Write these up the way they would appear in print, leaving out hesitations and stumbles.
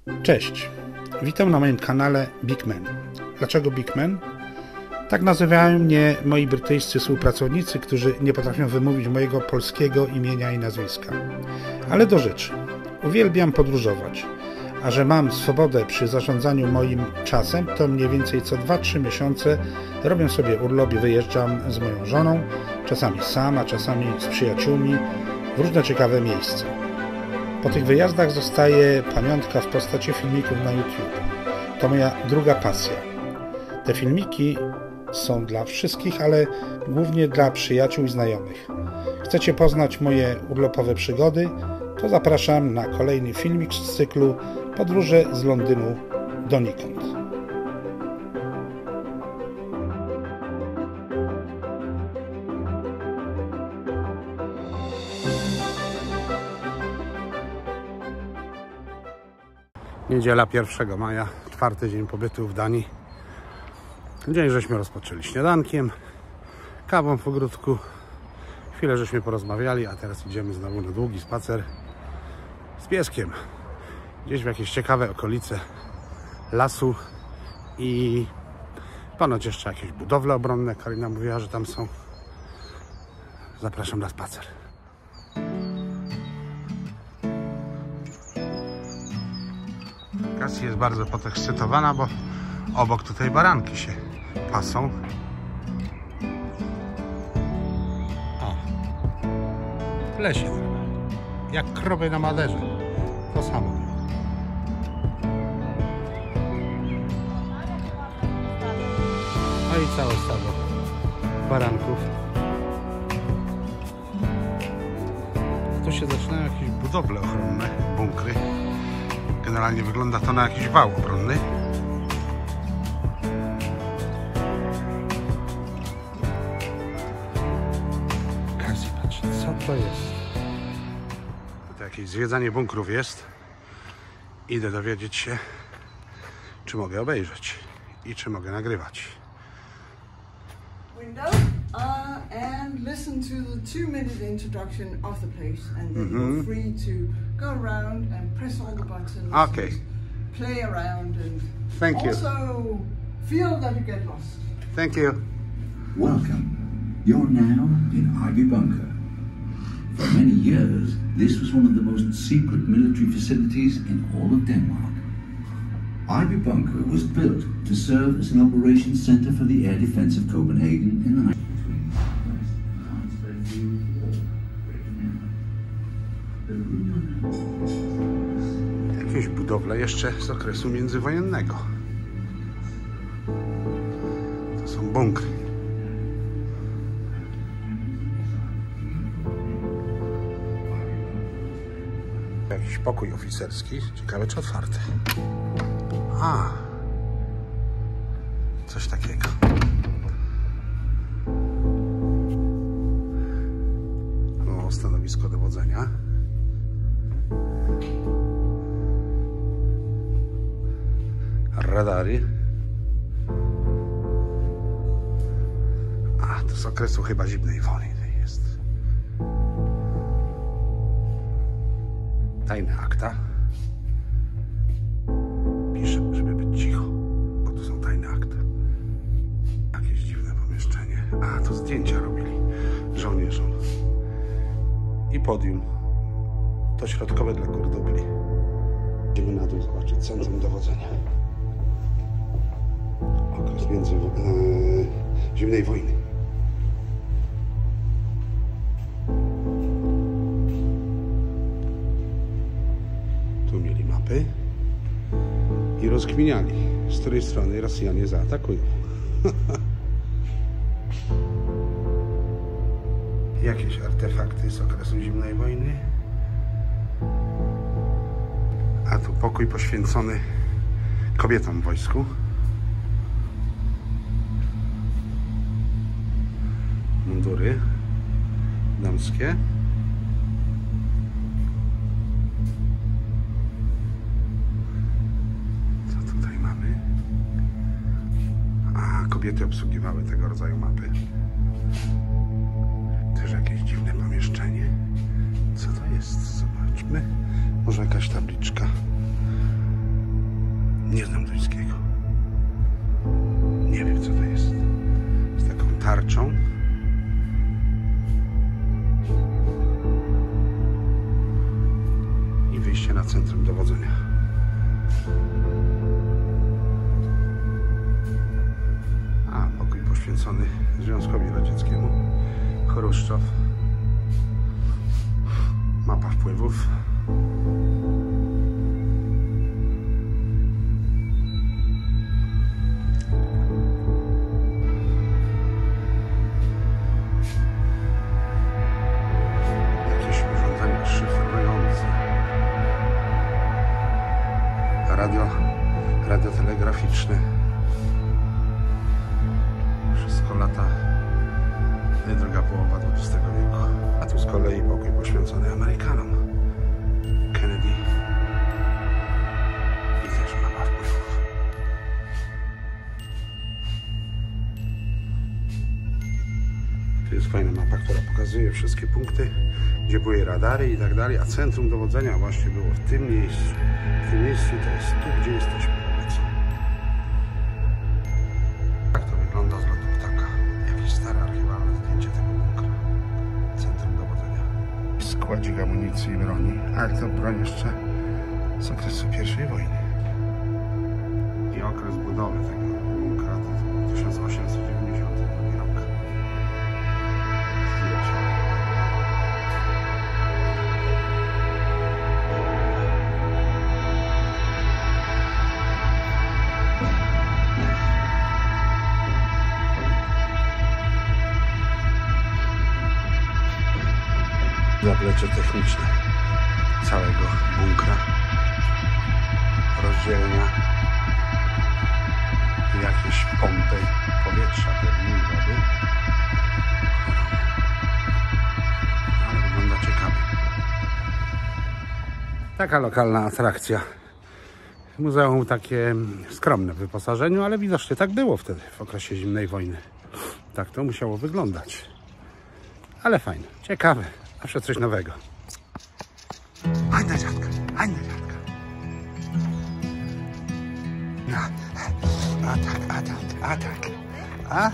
Cześć, witam na moim kanale Big Man. Dlaczego Big Man? Tak nazywają mnie moi brytyjscy współpracownicy, którzy nie potrafią wymówić mojego polskiego imienia i nazwiska. Ale do rzeczy. Uwielbiam podróżować, a że mam swobodę przy zarządzaniu moim czasem, to mniej więcej co 2-3 miesiące robię sobie urlop i wyjeżdżam z moją żoną, czasami sam, a czasami z przyjaciółmi w różne ciekawe miejsca. Po tych wyjazdach zostaje pamiątka w postaci filmików na YouTube. To moja druga pasja. Te filmiki są dla wszystkich, ale głównie dla przyjaciół i znajomych. Chcecie poznać moje urlopowe przygody? To zapraszam na kolejny filmik z cyklu Podróże z Londynu donikąd. Niedziela 1 maja, 4. dzień pobytu w Danii. Dzień żeśmy rozpoczęli śniadankiem, kawą w ogródku. Chwilę żeśmy porozmawiali, a teraz idziemy znowu na długi spacer z pieskiem. Gdzieś w jakieś ciekawe okolice lasu i ponoć jeszcze jakieś budowle obronne. Karina mówiła, że tam są. Zapraszam na spacer. Cassie jest bardzo podekscytowana, bo obok tutaj baranki się pasą. O, w lesie, jak krowy na Maderze. To samo. No i całe stado baranków. Tu się zaczynają jakieś budowle ochronne, bunkry. Generalnie wygląda to na jakiś wał obronny. Cassie, patrz, co to jest? To jakieś zwiedzanie bunkrów jest. Idę dowiedzieć się, czy mogę obejrzeć i czy mogę nagrywać. Window and listen to the 2-minute introduction of the place, and then you're free to go around and press all the buttons. Okay. Play around and Thank you. Also feel that you get lost. Thank you. Welcome. You're now in Ivy Bunker. For many years, this was one of the most secret military facilities in all of Denmark. Ivy Bunker was built to serve as an operations center for the air defense of Copenhagen in the Jakieś budowle jeszcze z okresu międzywojennego. To są bunkry. Jakiś pokój oficerski. Ciekawe, czy otwarty. A, coś takiego. O, stanowisko dowodzenia. Radary. A, to z okresu chyba zimnej wojny jest. Tajne akta. Piszę, żeby być cicho, bo tu są tajne akta. Jakieś dziwne pomieszczenie. A, to zdjęcia robili żołnierzom. I podium. To środkowe dla kurdubli. Idziemy na dół zobaczyć centrum dowodzenia. Okres zimnej wojny. Tu mieli mapy i rozkminiali, z której strony Rosjanie zaatakują. Jakieś artefakty z okresu zimnej wojny. A tu pokój poświęcony kobietom w wojsku. Mundury damskie. Co tutaj mamy? A, kobiety obsługiwały tego rodzaju mapy. Też jakieś dziwne pomieszczenie. Co to jest? Zobaczmy. Może jakaś tabliczka. Nie znam duńskiego. Nie wiem, co to jest. Z taką tarczą. I wyjście na centrum dowodzenia. A, pokój poświęcony Związkowi Radzieckiemu. Chruszczow. Mapa wpływów. Jakieś urządzenia szyfrujące. Radiotelegraficzne. Wszystko lata druga połowa XX wieku. A tu z kolei pokój poświęcony Amerykanom. Kennedy. I też mapa wpływów. Tu jest fajna mapa, która pokazuje wszystkie punkty, gdzie były radary i tak dalej, a centrum dowodzenia właśnie było w tym miejscu. W tym miejscu to jest tu, gdzie jesteśmy obecnie. Tak to wygląda z lotu ptaka. Jakieś stare archiwalne zdjęcie tego bunkra. Centrum dowodzenia. Składzik amunicji i broni, ale to broń jeszcze z okresu I wojny. I okres budowy tego bunkra to 1892 rok. Zdjęcia. Zaplecze techniczne całego bunkra, rozdzielnia, jakieś pompy powietrza, pewnie wody, ale wygląda ciekawie. Taka lokalna atrakcja. Muzeum takie skromne w wyposażeniu, ale widocznie tak było wtedy, w okresie zimnej wojny. Tak to musiało wyglądać. Ale fajne, ciekawe. Zawsze coś nowego. Chodź na dziadka, chodź na dziadka. No. Atak. A?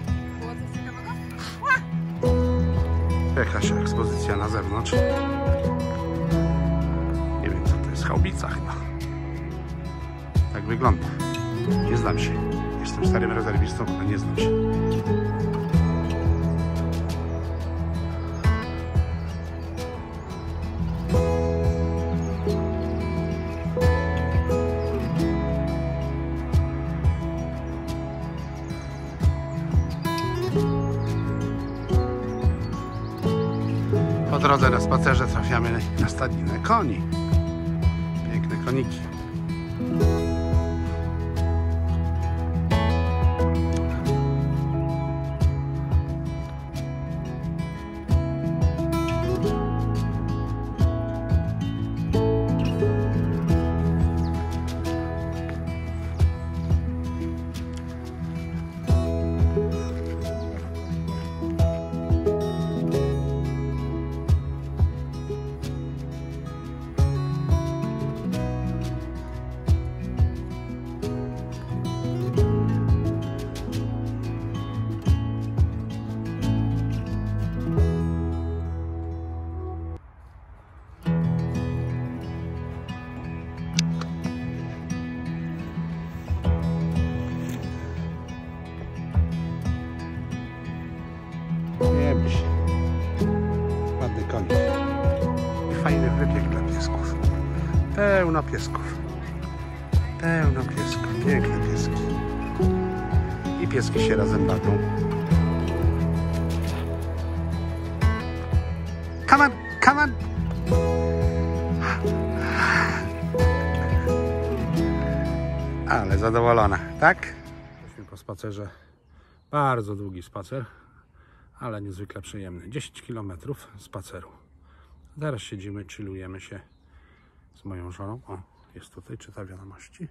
Jakaś ekspozycja na zewnątrz. Nie wiem, co to jest. Haubica chyba. Tak wygląda. Nie znam się. Jestem starym rezerwistą, ale nie znam się. Po drodze na spacerze trafiamy na stadninę koni. Piękne koniki. Ładny konik. I fajny wybieg dla piesków. Pełno piesków. Pełno piesków. Piękne pieski. I pieski się razem bawią. Come on, come on. Ale zadowolona, tak? Jesteśmy po spacerze. Bardzo długi spacer, ale niezwykle przyjemny. 10 km spaceru. Teraz siedzimy, chillujemy się z moją żoną. O, jest tutaj, czyta wiadomości.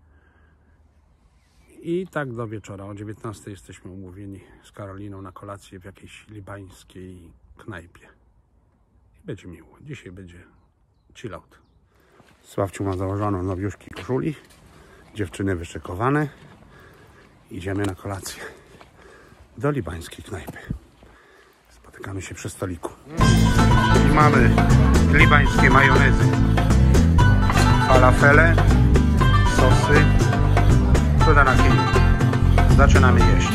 I tak do wieczora. O 19 jesteśmy umówieni z Karoliną na kolację w jakiejś libańskiej knajpie. I będzie miło. Dzisiaj będzie chill out. Sławciu ma założoną nowiuszki koszuli Dziewczyny wyszykowane. Idziemy na kolację do libańskiej knajpy. Spotykamy się przy stoliku. I mamy libańskie majonezy, falafele, sosy, cuda na kiju. Zaczynamy jeść.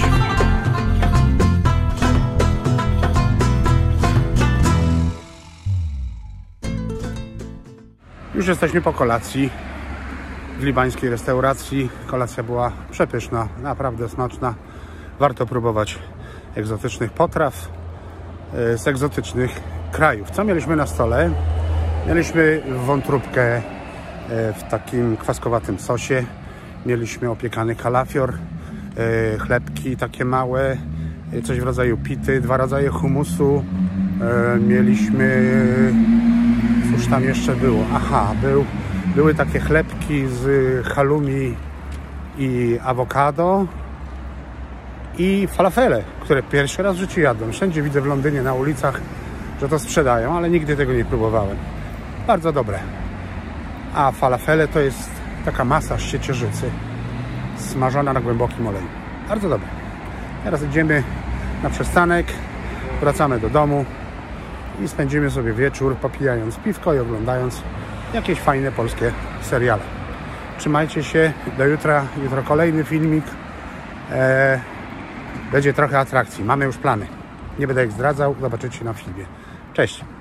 Już jesteśmy po kolacji w libańskiej restauracji. Kolacja była przepyszna, naprawdę smaczna. Warto próbować egzotycznych potraw z egzotycznych krajów. Co mieliśmy na stole? Mieliśmy wątróbkę w takim kwaskowatym sosie. Mieliśmy opiekany kalafior, chlebki takie małe, coś w rodzaju pity, 2 rodzaje humusu. Mieliśmy... Cóż tam jeszcze było? Aha, były takie chlebki z halloumi i awokado i falafele, które pierwszy raz w życiu jadłem. Wszędzie widzę w Londynie na ulicach, że to sprzedają, ale nigdy tego nie próbowałem. Bardzo dobre. A falafele to jest taka masa z ciecierzycy smażona na głębokim oleju. Bardzo dobre. Teraz idziemy na przystanek, wracamy do domu i spędzimy sobie wieczór popijając piwko i oglądając jakieś fajne polskie seriale. Trzymajcie się, do jutra. Jutro kolejny filmik. Będzie trochę atrakcji. Mamy już plany. Nie będę ich zdradzał. Zobaczycie na filmie. Cześć!